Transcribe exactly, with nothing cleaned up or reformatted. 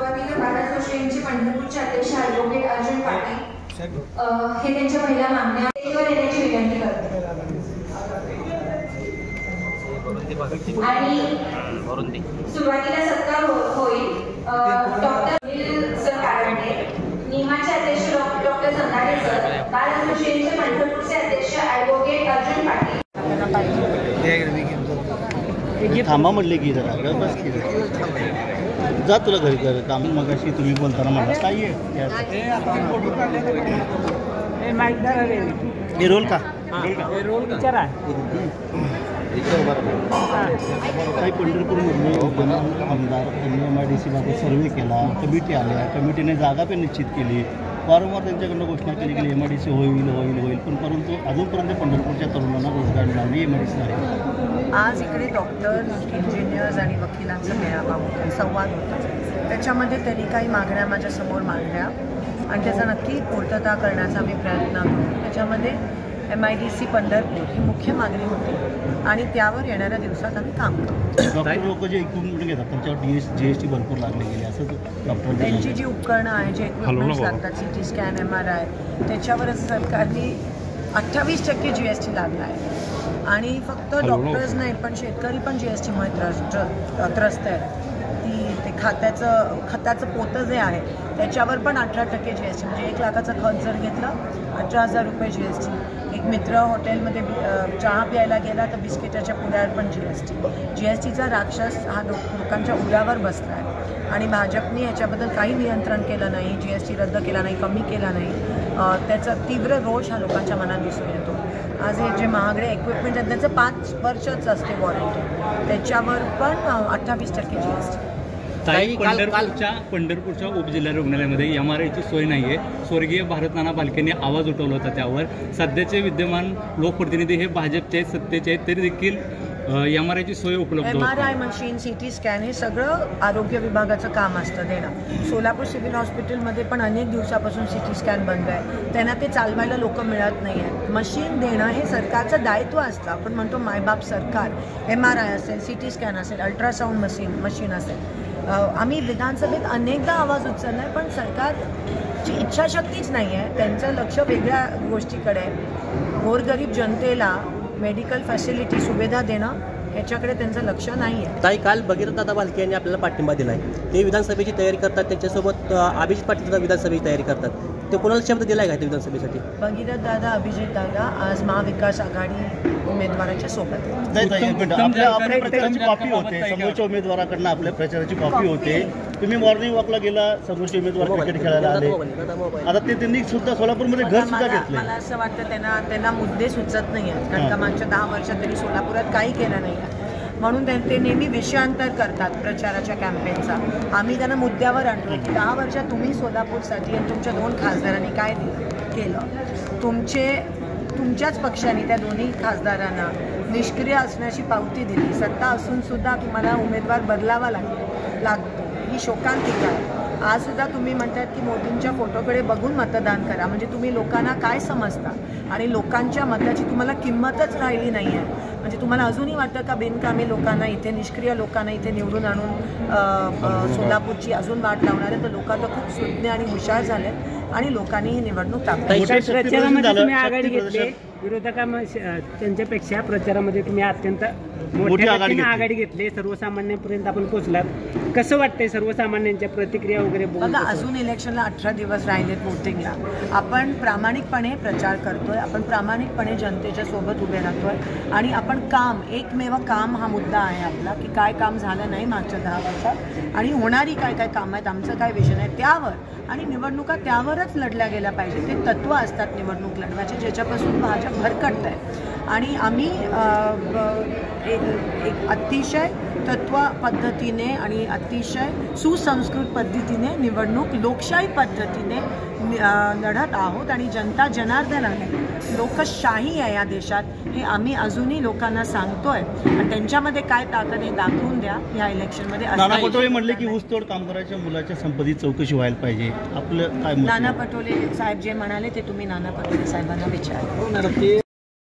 सुरुवातीला बाळा जोशी यांची पंढरपूरचे अध्यक्ष ॲडव्होकेट अर्जुन पाटील हे त्यांच्या पहिल्या मागण्या स्टेजवर येण्याची विनंती करते आणि सुरुवातीला सत्कार होईल डॉक्टर अनिल सर कारंडे, निमाचे अध्यक्ष डॉक्टर संधारे सर, बाळा जोशी यांचे पंढरपूरचे अध्यक्ष ॲडव्होकेट अर्जुन पाटील। थांबा म्हटले की जरा बस की जा तुला घरी कर काम मगाशी तुम्ही बोलताना म्हणा काय आहे हे रोल का रोल विचारा काही पंढरपूरमधले आमदार त्यांनी एम आय डी सी बाबत सर्वे केला, कमिटी आल्या, कमिटीने जागा पण निश्चित केली, वारंवार त्यांच्याकडनं घोषणा केली की एम आय डी सी होईल होईल होईल पण परंतु अजूनपर्यंत पंढरपूरच्या तरुणांना रोजगार मिळाला एम आय डी सी आहे। आज इकडे डॉक्टर्स, इंजिनियर्स आणि वकिलांचा मेळावा होता, संवाद होता, त्याच्यामध्ये त्यांनी काही मागण्या माझ्यासमोर मांडल्या आणि त्याचा नक्की पूर्तता करण्याचा आम्ही प्रयत्न करू। त्याच्यामध्ये M I D C Pandharpur ही मुख्य मागणी होती आणि त्यावर येणाऱ्या दिवसात आम्ही काम करू। डॉक्टर लोक जे इक्विपमेंट घेतात त्यांच्यावर डी एस जी एस टी भरपूर लागले गेले असं डॉक्टर त्यांची जी उपकरणं आहे, जे इक्विपमेंट्स लागतात, C T scan, M R I, त्याच्यावरच सरकारने अठ्ठावीस टक्के जी एस टी लागला आहे आणि फक्त डॉक्टर्स नाही पण शेतकरी पण जी एस टीमुळे त्रस्त त्रस्त आहेत। ती ते खात्याचं खताचं पोतं जे आहे त्याच्यावर पण अठरा टक्के जी एस टी, म्हणजे एक लाखाचं खत जर घेतलं अठरा हजार रुपये जी एस टी। एक मित्र हॉटेलमध्ये चहा प्यायला गेला तर बिस्किटाच्या पुड्यावर पण G S T G S टीचा राक्षस हा लोकांच्या उरावर बसला आहे आणि भाजपने याच्याबद्दल काही नियंत्रण केलं नाही, जी एस टी रद्द केला नाही, कमी केला नाही, त्याचा तीव्र रोष हा लोकांच्या मनात दिसून येतो। आज हे जे महागडे इक्विपमेंट आहेत त्याचं पाच वर्षच असते वॉरंटी, त्याच्यावर पण अठ्ठावीस टक्के जी एस टी। ताई, पंढरपूरच्या पंढरपूरच्या उपजिल्हा रुग्णालयामध्ये एम आर आयची सोय नाही आहे। स्वर्गीय भारत नाना बालकेंनी आवाज उठवला होता त्यावर। सध्याचे विद्यमान लोकप्रतिनिधी हे भाजपचे सत्तेचे आहेत तरी देखील एम आर आयची सोय उपलब्ध M R I machine, C T scan हे सगळं आरोग्य विभागाचं काम असतं देणं। सोलापूर सिव्हिल हॉस्पिटलमध्ये पण अनेक दिवसापासून सी टी स्कॅन बंद आहे, त्यांना ते चालवायला लोक मिळत नाही आहेत। मशीन देणं हे सरकारचं दायित्व असतं। आपण म्हणतो मायबाप सरकार, एम आर आय असेल, सी टी स्कॅन असेल, अल्ट्रासाऊंड मशीन मशीन असेल। आम्ही विधानसभेत अनेकदा आवाज उचलला आहे पण सरकारची इच्छाशक्तीच नाही आहे, त्यांचं लक्ष वेगळ्या गोष्टीकडे आहे। गोरगरीब जनतेला मेडिकल फॅसिलिटी सुविधा देणं ह्याच्याकडे त्यांचं लक्ष नाही आहे। ताई, काल भगीरथ दादा बालके यांनी आपल्याला पाठिंबा दिला आहे, ते विधानसभेची तयारी करतात, त्यांच्यासोबत अभिजित पाटील सुद्धा विधानसभेची तयारी करतात, ते कोणाला शब्द दिला आहे का ते विधानसभेसाठी? भगीरथ दादा, अभिजित दादा आज महाविकास आघाडी उमेदवाराच्या सोबत आपल्या प्रचाराची कॉपी होते, समोरच्या उमेदवाराकडनं आपल्या प्रचाराची कॉपी होते। तुम्ही मॉर्निंग वॉकला गेला, समोरचे उमेदवार क्रिकेट खेळायला आले, आता ते त्यांनी सुद्धा सोलापूरमध्ये घर सुद्धा घेतलं। मला असं वाटतं त्यांना त्यांना मुद्दे सुचत नाही आहेत, कारण का मागच्या दहा वर्षात त्यांनी सोलापुरात काही केलं नाही आहे, म्हणून ते नेहमी विषयांतर करतात प्रचाराच्या कॅम्पेनचा। आम्ही त्यांना मुद्द्यावर आणतो की दहा वर्षात तुम्ही सोलापूरसाठी आणि तुमच्या दोन खासदारांनी काय केलं, तुमचे तुमच्याच पक्षाने त्या दोन्ही खासदारांना निष्क्रिय असण्याची पावती दिली, सत्ता असून सुद्धा तुम्हाला उमेदवार बदलावा लागतो लागतो ही शोकांतिका आहे। आज सुद्धा तुम्ही म्हणतात की मोदींच्या फोटोकडे बघून मतदान करा, म्हणजे तुम्ही लोकांना काय समजता आणि लोकांच्या मताची तुम्हाला किंमतच राहिली नाही आहे। म्हणजे तुम्हाला अजूनही वाटतं का बिनकामी लोकांना इथे, निष्क्रिय लोकांना इथे निवडून आणून सोलापूरची अजून वाट लावणार आहे? तर लोक आता खूप सुज्ञ आणि हुशार झालेत आणि लोकांनी ही निवडणूक टाकली। प्रचारामध्ये तुम्ही आघाडी घेतली, विरोधका त्यांच्यापेक्षा प्रचारामध्ये तुम्ही अत्यंत मोठ्या आघाडी घेतली, सर्वसामान्यांपर्यंत आपण पोहोचलात, कसं वाटतंय सर्वसामान्यांच्या प्रतिक्रिया वगैरे? बघा, अजून इलेक्शनला अठरा दिवस राहिलेत वोटिंगला, आपण प्रामाणिकपणे प्रचार करतोय, आपण प्रामाणिकपणे जनतेच्या सोबत उभे राहतोय आणि आपण काम, एकमेव काम हा मुद्दा आहे आपला की काय काम झालं नाही मागच्या दहा वर्षात आणि होणारी काय काय कामं आहेत, आमचं काय विजन आहे त्यावर, आणि निवडणुका त्यावरच लढल्या गेल्या पाहिजे। ते तत्त्व असतात निवडणूक लढवायचे ज्याच्यापासून भाजप भरकटत आहे आणि आम्ही एक अतिशय तत्व पद्धतीने आणि अतिशय सुसंस्कृत पद्धतीने निवडणूक लोकशाही पद्धतीने लढत आहोत आणि जनता जनार्दन आहे, लोकशाही आहे या देशात, हे आम्ही अजूनही लोकांना सांगतोय आणि त्यांच्यामध्ये काय ताकद हे दाखवून द्या या इलेक्शनमध्ये। नाना पटोले म्हणले की ऊसतोड कामगाराच्या मुलाच्या संपत्ती चौकशी व्हायला पाहिजे, आपलं काय? नाना पटोले साहेब जे म्हणाले ते तुम्ही नाना पटोले साहेबांना विचारा।